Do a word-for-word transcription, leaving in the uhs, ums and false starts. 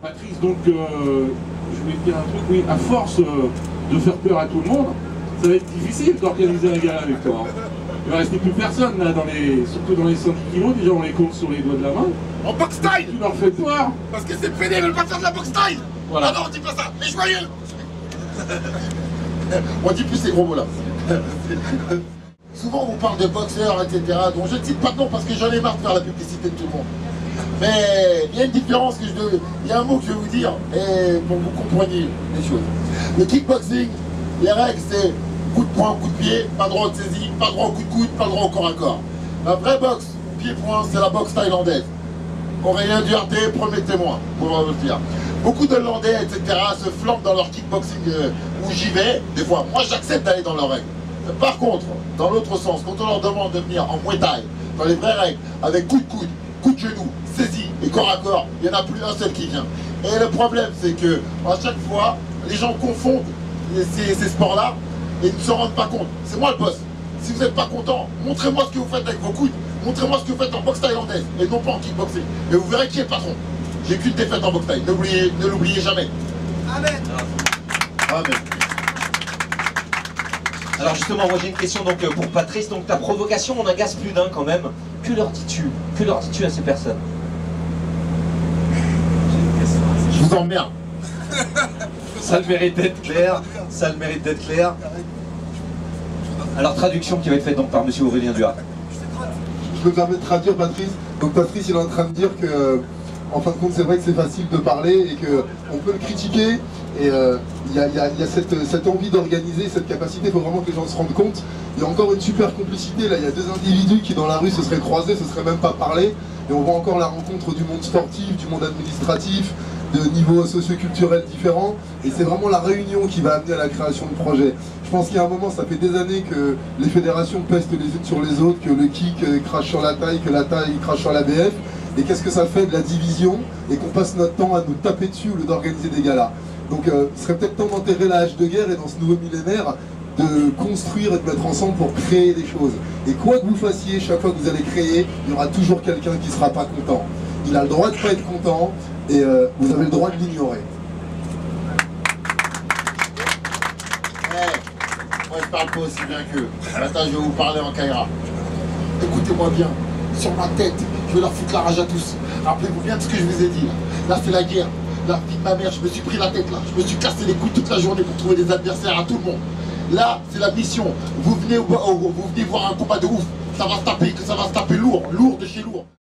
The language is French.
Patrice, donc, euh, je voulais te dire un truc, oui, à force euh, de faire peur à tout le monde, ça va être difficile d'organiser un gala avec toi. Hein. Il va rester plus personne là, dans les, surtout dans les cent dix kilos, déjà on les compte sur les doigts de la main. En box style. Tu leur fais peur. Parce que c'est pédé, ils veulent pas faire de la box style. Voilà. Ah non, on dit pas ça, les joyeux. On dit plus ces gros mots là. Souvent on parle de boxeurs, et cetera. Donc je ne cite pas de nom parce que j'en ai marre de faire la publicité de tout le monde. Mais il y a une différence que je dois... Il y a un mot que je vais vous dire et pour que vous compreniez les choses. Le kickboxing, les règles c'est coup de poing, coup de pied, pas droit de saisie, pas droit au coup de coude, pas droit au corps à corps. La vraie boxe, pied-point, c'est la boxe thaïlandaise. Aurélien Duarte, premier témoin, pour vous le dire. Beaucoup de Hollandais, et cetera se flanquent dans leur kickboxing euh, où j'y vais, des fois. Moi j'accepte d'aller dans leurs règles. Par contre, dans l'autre sens, quand on leur demande de venir en Muay Thai, dans les vraies règles, avec coup de coude, coup de genou, saisie et corps à corps, il n'y en a plus un seul qui vient. Et le problème, c'est que à chaque fois, les gens confondent ces, ces sports-là et ils ne se rendent pas compte. C'est moi le boss. Si vous n'êtes pas content, montrez-moi ce que vous faites avec vos coudes, montrez-moi ce que vous faites en boxe thaïlandaise et non pas en kickboxing. Et vous verrez qui est le patron. J'ai qu'une défaite en boxe thaï, ne l'oubliez jamais. Amen. Amen. Alors justement, moi j'ai une question donc pour Patrice. Donc ta provocation, on agace plus d'un quand même. Que leur dis-tu Que leur dis-tu à ces personnes? Je vous emmerde. Ça le mérite d'être clair. Ça le mérite d'être clair. Alors traduction qui va être faite donc par Monsieur Aurélien Duarte. Je me permets de traduire Patrice. Donc Patrice il est en train de dire que, en fin de compte, c'est vrai que c'est facile de parler et qu'on peut le critiquer. Et il euh, y, y, y a cette, cette envie d'organiser, cette capacité, il faut vraiment que les gens se rendent compte. Il y a encore une super complicité, là il y a deux individus qui dans la rue se seraient croisés, se seraient même pas parlé. Et on voit encore la rencontre du monde sportif, du monde administratif, de niveaux socio-culturels différents. Et c'est vraiment la réunion qui va amener à la création de projets. Je pense qu'il y a un moment, ça fait des années que les fédérations pestent les unes sur les autres, que le kick crache sur la taille, que la taille crache sur la B F. Et qu'est-ce que ça fait de la division et qu'on passe notre temps à nous taper dessus au lieu d'organiser des galas. Donc euh, ce serait peut-être temps d'enterrer la hache de guerre et dans ce nouveau millénaire, de construire et de mettre ensemble pour créer des choses. Et quoi que vous fassiez, chaque fois que vous allez créer, il y aura toujours quelqu'un qui ne sera pas content. Il a le droit de ne pas être content et euh, vous avez le droit de l'ignorer. Hey, moi je parle pas aussi bien qu'eux. Maintenant je vais vous parler en Kaira. Écoutez-moi bien, sur ma tête, je vais leur foutre la rage à tous. Rappelez-vous bien de ce que je vous ai dit. Là, là c'est la guerre. La vie de ma mère, je me suis pris la tête là. Je me suis cassé les couilles toute la journée pour trouver des adversaires à tout le monde. Là, c'est la mission. Vous venez, vous venez voir un combat de ouf. Ça va se taper, ça va se taper lourd, lourd de chez lourd.